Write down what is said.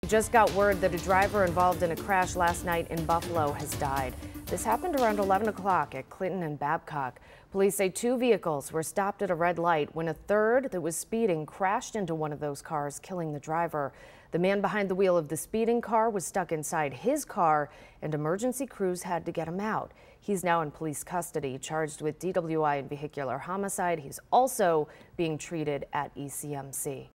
Just got word that a driver involved in a crash last night in Buffalo has died. This happened around 11 o'clock at Clinton and Babcock. Police say 2 vehicles were stopped at a red light when a third that was speeding crashed into one of those cars, killing the driver. The man behind the wheel of the speeding car was stuck inside his car, and emergency crews had to get him out. He's now in police custody, charged with DWI and vehicular homicide. He's also being treated at ECMC.